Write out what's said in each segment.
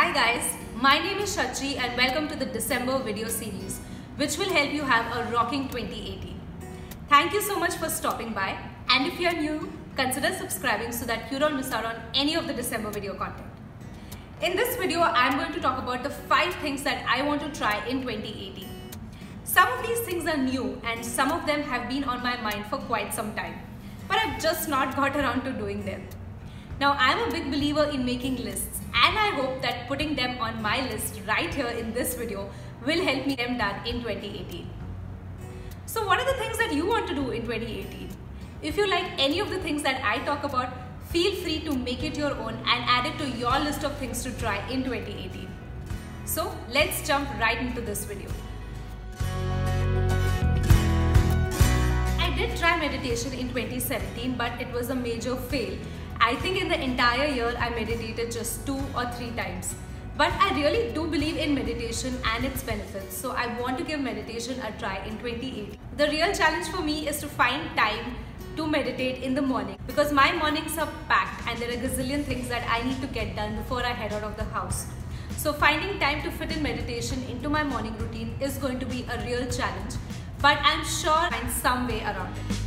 Hi guys, my name is Shachi and welcome to the December video series which will help you have a rocking 2018. Thank you so much for stopping by, and if you are new, consider subscribing so that you don't miss out on any of the December video content. In this video, I am going to talk about the 5 things that I want to try in 2018. Some of these things are new and some of them have been on my mind for quite some time, but I've just not got around to doing them. Now, I'm a big believer in making lists, and I hope that putting them on my list right here in this video will help me get them done in 2018. So what are the things that you want to do in 2018? If you like any of the things that I talk about, feel free to make it your own and add it to your list of things to try in 2018. So let's jump right into this video. I did try meditation in 2017, but it was a major fail. I think in the entire year I meditated just 2 or 3 times. But I really do believe in meditation and its benefits, so I want to give meditation a try in 2018. The real challenge for me is to find time to meditate in the morning, because my mornings are packed and there are gazillion things that I need to get done before I head out of the house. So finding time to fit in meditation into my morning routine is going to be a real challenge, but I'm sure I'll find some way around it.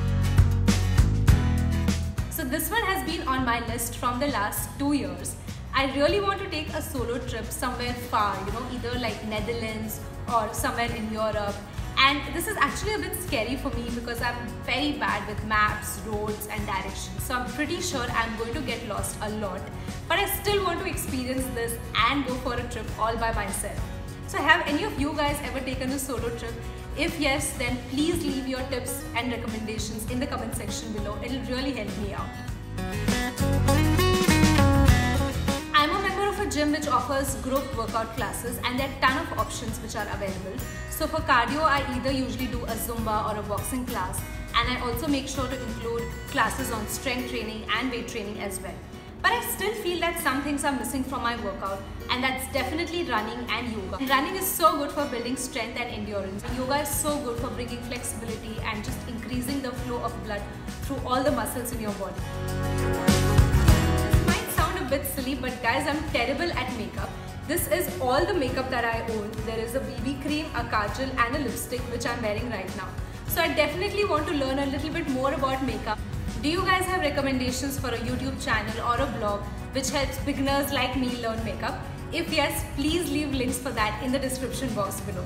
So this one has been on my list from the last 2 years. I really want to take a solo trip somewhere far, either like Netherlands or somewhere in Europe. And this is actually a bit scary for me because I'm very bad with maps, roads and directions. So I'm pretty sure I'm going to get lost a lot. But I still want to experience this and go for a trip all by myself. So have any of you guys ever taken a solo trip? If yes, then please leave your tips and recommendations in the comment section below. It'll really help me out. I'm a member of a gym which offers group workout classes, and there are a ton of options which are available. So for cardio, I either usually do a Zumba or a boxing class, and I also make sure to include classes on strength training and weight training as well. But I still feel that some things are missing from my workout, and that's definitely running and yoga. And running is so good for building strength and endurance. Yoga is so good for bringing flexibility and just increasing the flow of blood through all the muscles in your body. This might sound a bit silly, but guys, I'm terrible at makeup. This is all the makeup that I own. There is a BB cream, a kajal and a lipstick which I'm wearing right now. So I definitely want to learn a little bit more about makeup. Do you guys have recommendations for a YouTube channel or a blog which helps beginners like me learn makeup? If yes, please leave links for that in the description box below.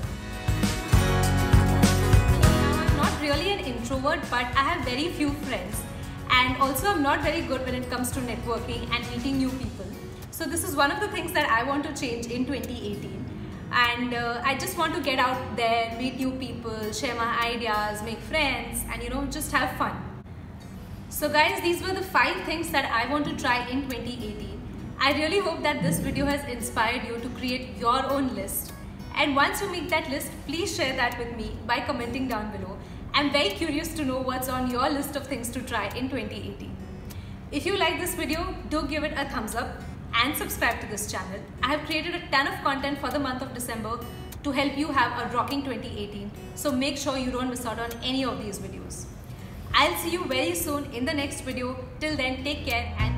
Now, I'm not really an introvert, but I have very few friends, and also I'm not very good when it comes to networking and meeting new people. So this is one of the things that I want to change in 2018. And I just want to get out there, meet new people, share my ideas, make friends, and just have fun. So guys, these were the 5 things that I want to try in 2018. I really hope that this video has inspired you to create your own list. And once you make that list, please share that with me by commenting down below. I'm very curious to know what's on your list of things to try in 2018. If you like this video, do give it a thumbs up and subscribe to this channel. I have created a ton of content for the month of December to help you have a rocking 2018. So make sure you don't miss out on any of these videos. I'll see you very soon in the next video. Till then, take care and